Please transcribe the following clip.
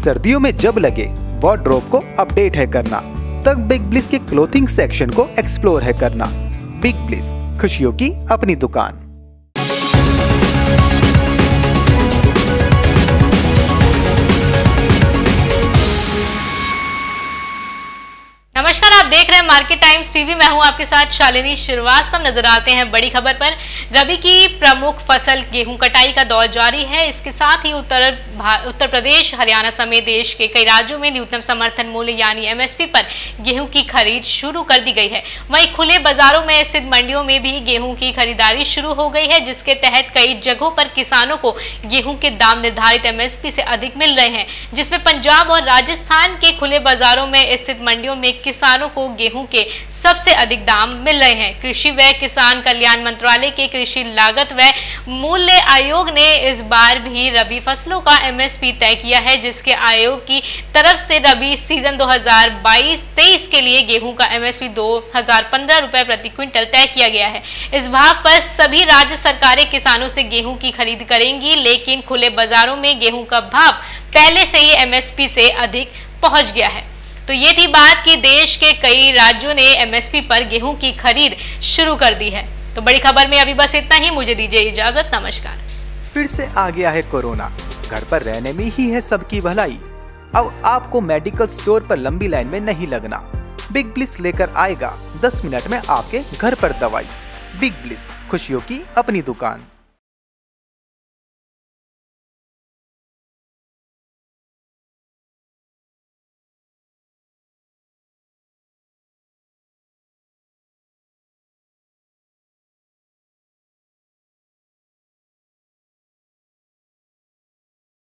सर्दियों में जब लगे वार्डरोब को अपडेट है करना, तब बिग ब्लिस के क्लोथिंग सेक्शन को एक्सप्लोर है करना। बिग ब्लिस, खुशियों की अपनी दुकान। नमस्कार, आप देख रहे हैं मार्केट टाइम्स टीवी। मैं हूं आपके साथ शालिनी श्रीवास्तव। नजर आते हैं बड़ी खबर पर। रबी की प्रमुख फसल गेहूं कटाई का दौर जारी है। इसके साथ ही उत्तर प्रदेश, हरियाणा समेत देश के कई राज्यों में न्यूनतम समर्थन मूल्य यानी एमएसपी पर गेहूं की खरीद शुरू कर दी गई है। वहीं खुले बाजारों में स्थित मंडियों में भी गेहूं की खरीदारी शुरू हो गई है, जिसके तहत कई जगहों पर किसानों को गेहूं के दाम निर्धारित एमएसपी से अधिक मिल रहे हैं, जिसमें पंजाब और राजस्थान के खुले बाजारों में स्थित मंडियों में किसानों को गेहूं के सबसे अधिक दाम मिल रहे हैं। कृषि व किसान कल्याण मंत्रालय के कृषि लागत व मूल्य आयोग ने इस बार भी रबी फसलों का एमएसपी तय किया है, जिसके आयोग की तरफ से रबी सीजन 2022-23 के लिए गेहूं का एमएसपी 2015 रुपए प्रति क्विंटल तय किया गया है। इस भाव पर सभी राज्य सरकारें किसानों से गेहूं की खरीद करेंगी, लेकिन खुले बाजारों में गेहूं का भाव पहले से ही एमएसपी से अधिक पहुंच गया है। तो ये थी बात कि देश के कई राज्यों ने एमएसपी पर गेहूं की खरीद शुरू कर दी है। तो बड़ी खबर में अभी बस इतना ही। मुझे दीजिए इजाजत, नमस्कार। फिर से आ गया है कोरोना, घर पर रहने में ही है सबकी भलाई। अब आपको मेडिकल स्टोर पर लंबी लाइन में नहीं लगना। बिग ब्लिस लेकर आएगा 10 मिनट में आपके घर पर दवाई। बिग ब्लिस, खुशियों की अपनी दुकान।